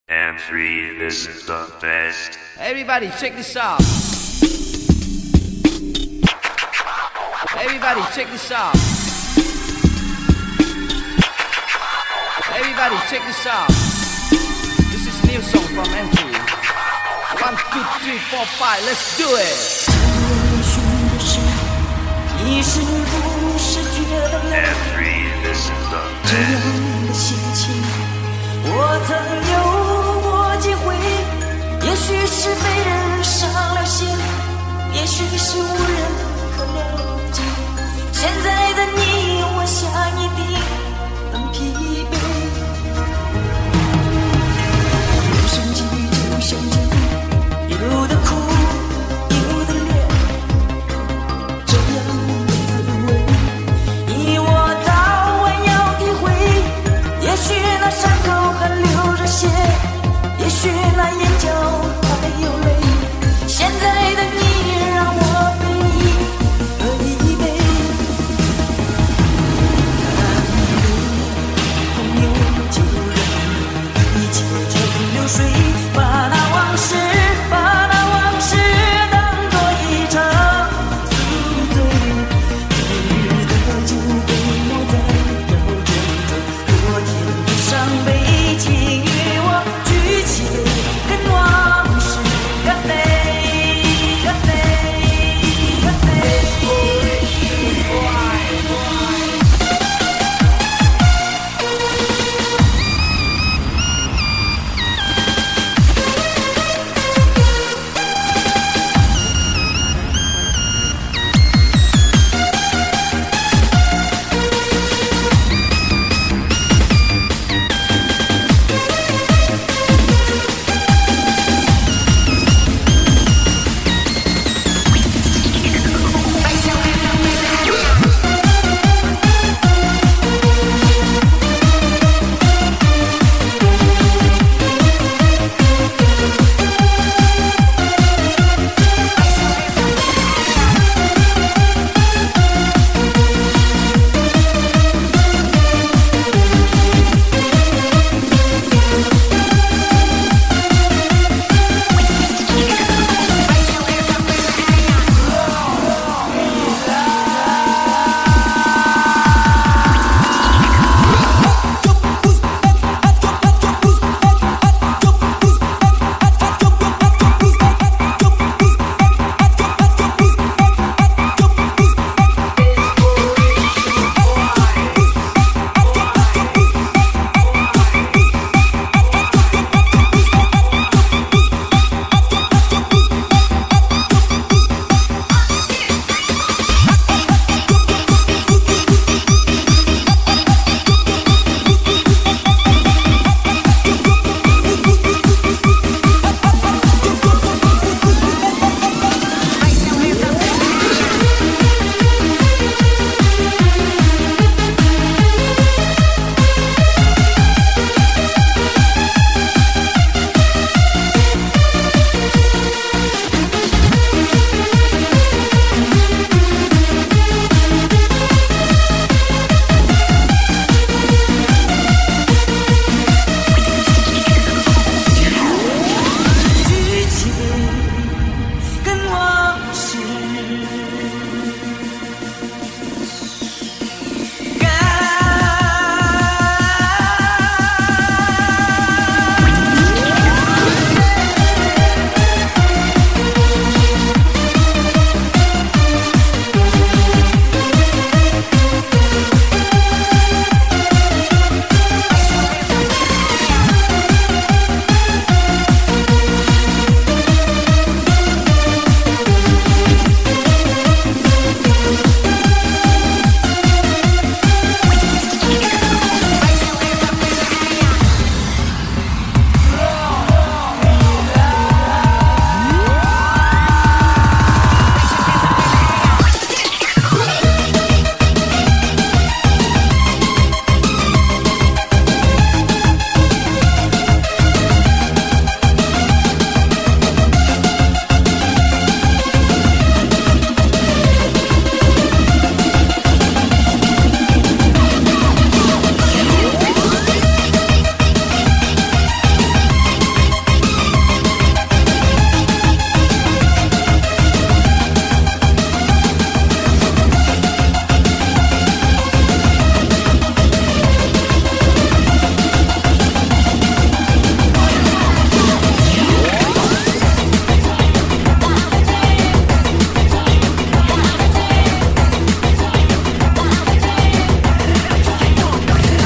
M3, this is the best. Everybody, check this out. Everybody, check this out. Everybody, check this out. This is a new song from M3. 1, 2, 3, 4, 5, let's do it. M3, this is the best. 我曾有过机会，也许是被人伤了心，也许是无人可了解。现在的你，我想一定很疲惫。人生际遇就像这样，有的苦，有的烈，这样的滋味，你我早晚要体会。也许那伤口还流着血，也许那眼角还有泪，现在的你让我悲悲悲。朋友、旧人，一切成流水。